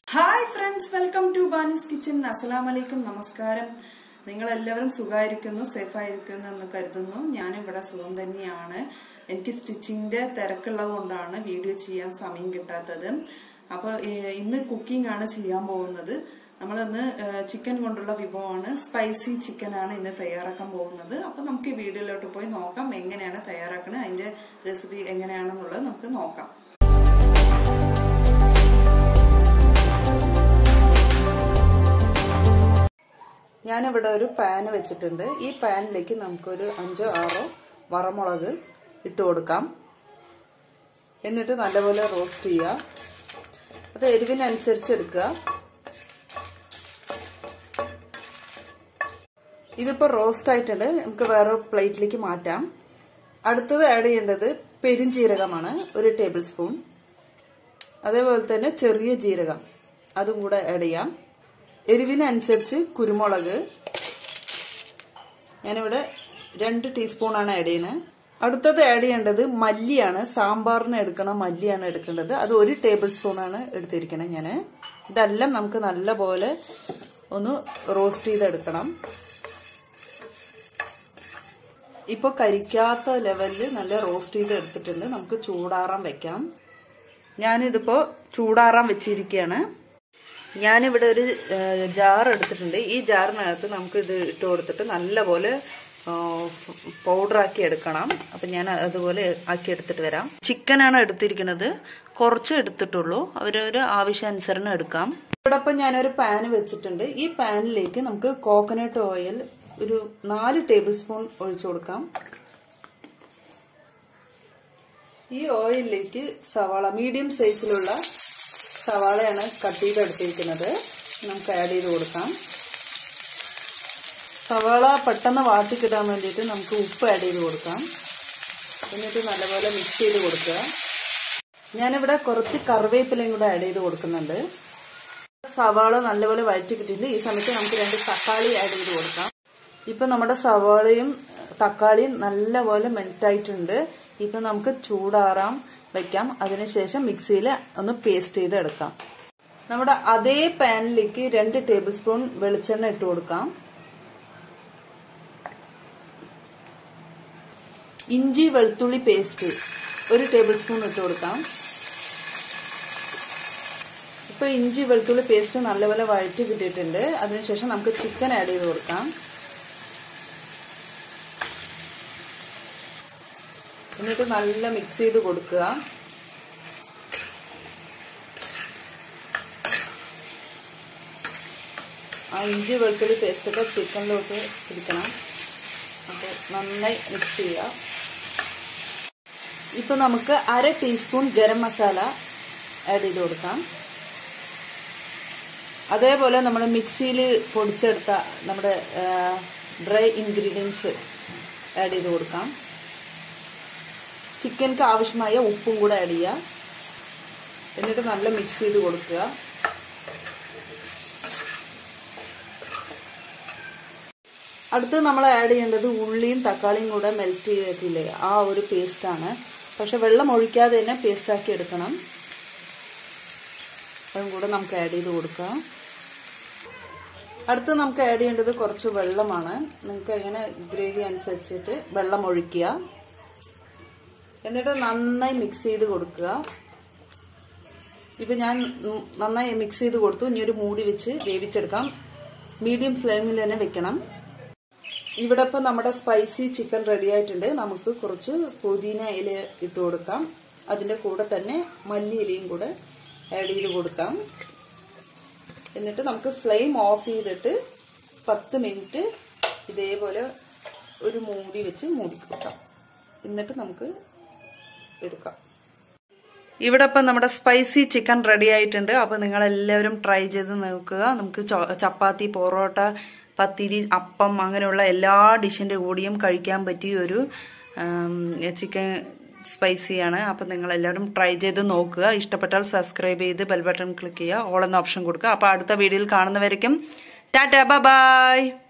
Hi friends, welcome to Bani's kitchen. അസ്സലാമലൈക്കും, നമസ്കാരം. നിങ്ങളെല്ലാവരും സുഖമായിരിക്കുന്നു, സേഫായിരിക്കുന്നു എന്ന് കരുതുന്നു. ഞാനിവിടെ സുഖം തന്നെയാണ്. എനിക്ക് സ്റ്റിച്ചിങ്ങിന്റെ തിരക്കുള്ളത് കൊണ്ടാണ് വീഡിയോ ചെയ്യാൻ സമയം കിട്ടാത്തത്. അപ്പോൾ ഇന്ന് കുക്കിംഗ് ആണ് ചെയ്യാൻ പോകുന്നത്. നമ്മളിന്ന് ചിക്കൻ കൊണ്ടുള്ള വിഭവമാണ്, സ്പൈസി ചിക്കൻ ആണ് ഇന്ന് തയ്യാറാക്കാൻ പോകുന്നത്. അപ്പോൾ നമുക്ക് ഈ വീഡിയോയിലോട്ട് പോയി നോക്കാം എങ്ങനെയാണ് തയ്യാറാക്കുന്നത്, അതിന്റെ റെസിപ്പി എങ്ങനെയാണെന്നുള്ളത് നമുക്ക് നോക്കാം. ഞാനിവിടെ ഒരു പാൻ വെച്ചിട്ടുണ്ട്. ഈ പാനിലേക്ക് നമുക്കൊരു 5-6 വറമുളക് ഇട്ട് കൊടുക്കാം. എന്നിട്ട് നല്ലപോലെ റോസ്റ്റ് ചെയ്യുക. അത് എരിവിനനുസരിച്ച് എടുക്കുക. ഇതിപ്പോ റോസ്റ്റ് ആയിട്ടുണ്ട്, നമുക്ക് വേറെ പ്ലേറ്റിലേക്ക് മാറ്റാം. അടുത്തത് ആഡ് ചെയ്യേണ്ടത് പെരുംജീരകമാണ്, 1 ടേബിൾ സ്പൂൺ. അതേപോലെ തന്നെ ചെറിയ ജീരകം, അതും കൂടെ ആഡ് ചെയ്യാം. എരിവിനനുസരിച്ച് കുരുമുളക്, ഞാനിവിടെ 2 ടീസ്പൂണാണ് ആഡ് ചെയ്യുന്നത്. അടുത്തത് ആഡ് ചെയ്യേണ്ടത് മല്ലിയാണ്, സാമ്പാറിന് എടുക്കണം മല്ലിയാണ് എടുക്കേണ്ടത്. അത് 1 ടേബിൾ സ്പൂണാണ് എടുത്തിരിക്കുന്നത് ഞാൻ. ഇതെല്ലാം നമുക്ക് നല്ലപോലെ ഒന്ന് റോസ്റ്റ് ചെയ്തെടുക്കണം. ഇപ്പൊ കരിക്കാത്ത ലെവലിൽ നല്ല റോസ്റ്റ് ചെയ്ത് എടുത്തിട്ടുണ്ട്. നമുക്ക് ചൂടാറാൻ വെക്കാം. ഞാനിതിപ്പോ ചൂടാറാൻ വെച്ചിരിക്കുകയാണ്. ഞാനിവിടെ ഒരു ജാർ എടുത്തിട്ടുണ്ട്. ഈ ജാറിനകത്ത് നമുക്ക് ഇത് ഇട്ട് കൊടുത്തിട്ട് നല്ലപോലെ പൗഡറാക്കി എടുക്കണം. അപ്പൊ ഞാൻ അതുപോലെ ആക്കി എടുത്തിട്ട് വരാം. ചിക്കനാണ് എടുത്തിരിക്കുന്നത്, കുറച്ച് എടുത്തിട്ടുള്ളൂ, അവരൊരു ആവശ്യാനുസരണം എടുക്കാം. ഇവിടൊപ്പം ഞാനൊരു പാൻ വെച്ചിട്ടുണ്ട്. ഈ പാനിലേക്ക് നമുക്ക് കോക്കനട്ട് ഓയിൽ ഒരു 4 ടേബിൾ സ്പൂൺ ഒഴിച്ചു കൊടുക്കാം. ഈ ഓയിലിലേക്ക് സവാള, മീഡിയം സൈസിലുള്ള സവാളയാണ് കട്ട് ചെയ്തെടുത്തിരിക്കുന്നത്, നമുക്ക് ആഡ് ചെയ്ത് കൊടുക്കാം. സവാള പെട്ടെന്ന് വാട്ടിക്കിടാൻ വേണ്ടിയിട്ട് നമുക്ക് ഉപ്പ് ആഡ് ചെയ്ത് കൊടുക്കാം. എന്നിട്ട് നല്ലപോലെ മിക്സ് ചെയ്ത് കൊടുക്കുക. ഞാനിവിടെ കുറച്ച് കറിവേപ്പിലയും കൂടെ ആഡ് ചെയ്ത് കൊടുക്കുന്നുണ്ട്. സവാള നല്ലപോലെ വഴറ്റി കിട്ടിയിട്ടുണ്ട്. ഈ സമയത്ത് നമുക്ക് 2 തക്കാളി ആഡ് ചെയ്ത് കൊടുക്കാം. ഇപ്പൊ നമ്മുടെ സവാളയും തക്കാളിയും നല്ലപോലെ മെൽറ്റായിട്ടുണ്ട്. ഇപ്പൊ നമുക്ക് ചൂടാറാൻ വെക്കാം. അതിനുശേഷം മിക്സിയിൽ ഒന്ന് പേസ്റ്റ് ചെയ്ത് എടുക്കാം. നമ്മുടെ അതേ പാനിലേക്ക് 2 ടേബിൾ സ്പൂൺ വെളിച്ചെണ്ണ ഇട്ട് കൊടുക്കാം. ഇഞ്ചി വെളുത്തുള്ളി പേസ്റ്റ് 1 ടേബിൾ സ്പൂൺ ഇട്ട് കൊടുക്കാം. ഇപ്പൊ ഇഞ്ചി വെളുത്തുള്ളി പേസ്റ്റ് നല്ലപോലെ വഴറ്റി കിട്ടിയിട്ടുണ്ട്. അതിനുശേഷം നമുക്ക് ചിക്കൻ ആഡ് ചെയ്ത് കൊടുക്കാം. എന്നിട്ട് നല്ല മിക്സ് ചെയ്ത് കൊടുക്കുക. ആ ഇഞ്ചി വെളുത്തുള്ളി പേസ്റ്റൊക്കെ ചിക്കനിലോട്ട് പിടിക്കണം. അപ്പോൾ നന്നായി മിക്സ് ചെയ്യുക. ഇപ്പൊ നമുക്ക് 1/2 ടീസ്പൂൺ ഗരം മസാല ആഡ് ചെയ്ത് കൊടുക്കാം. അതേപോലെ നമ്മൾ മിക്സിയിൽ പൊടിച്ചെടുത്ത നമ്മുടെ ഡ്രൈ ഇൻഗ്രീഡിയൻസ് ആഡ് ചെയ്ത് കൊടുക്കാം. ചിക്കൻക്ക് ആവശ്യമായ ഉപ്പും കൂടെ ആഡ് ചെയ്യുക. എന്നിട്ട് നല്ല മിക്സ് ചെയ്ത് കൊടുക്കുക. അടുത്ത് നമ്മൾ ആഡ് ചെയ്യേണ്ടത് ഉള്ളിയും തക്കാളിയും കൂടെ മെൽറ്റ് ചെയ്തില്ലേ, ആ ഒരു പേസ്റ്റാണ്. പക്ഷെ വെള്ളം ഒഴിക്കാതെ തന്നെ പേസ്റ്റാക്കി എടുക്കണം. അതും കൂടെ നമുക്ക് ആഡ് ചെയ്ത് കൊടുക്കാം. അടുത്ത് നമുക്ക് ആഡ് ചെയ്യേണ്ടത് കുറച്ച് വെള്ളമാണ്. നിങ്ങൾക്ക് എങ്ങനെ ഗ്രേവി അനുസരിച്ചിട്ട് വെള്ളം ഒഴിക്കുക. എന്നിട്ട് നന്നായി മിക്സ് ചെയ്ത് കൊടുക്കുക. ഇപ്പൊ ഞാൻ നന്നായി മിക്സ് ചെയ്ത് കൊടുത്തു. ഇനി ഒരു മൂടി വെച്ച് വേവിച്ചെടുക്കാം. മീഡിയം ഫ്ലെയിമിൽ തന്നെ വെക്കണം. ഇവിടെ ഇപ്പൊ നമ്മുടെ സ്പൈസി ചിക്കൻ റെഡി ആയിട്ടുണ്ട്. നമുക്ക് കുറച്ച് പുതിന ഇല ഇട്ട് കൊടുക്കാം. അതിന്റെ കൂടെ തന്നെ മല്ലി ഇലയും കൂടെ ആഡ് ചെയ്ത് കൊടുക്കാം. എന്നിട്ട് നമുക്ക് ഫ്ലെയിം ഓഫ് ചെയ്തിട്ട് 10 മിനിറ്റ് ഇതേപോലെ ഒരു മൂടി വെച്ച് മൂടി കൊടുക്കാം. എന്നിട്ട് നമുക്ക് എടുക്കാം. ഇവിടെ ഇപ്പം നമ്മുടെ സ്പൈസി ചിക്കൻ റെഡി ആയിട്ടുണ്ട്. അപ്പൊ നിങ്ങൾ എല്ലാവരും ട്രൈ ചെയ്ത് നോക്കുക. നമുക്ക് ചപ്പാത്തി, പൊറോട്ട, പത്തിരി, അപ്പം അങ്ങനെയുള്ള എല്ലാ ഡിഷിന്റെ കൂടിയും കഴിക്കാൻ പറ്റിയ ഒരു ചിക്കൻ സ്പൈസിയാണ്. അപ്പൊ നിങ്ങൾ എല്ലാവരും ട്രൈ ചെയ്ത് നോക്കുക. ഇഷ്ടപ്പെട്ടാൽ സബ്സ്ക്രൈബ് ചെയ്ത് ബെൽ ബട്ടൺ ക്ലിക്ക് ചെയ്യുക, ഓൾ എന്ന ഓപ്ഷൻ കൊടുക്കുക. അപ്പൊ അടുത്ത വീഡിയോയിൽ കാണുന്നവരേക്കും ടാറ്റാ, ബൈ ബൈ.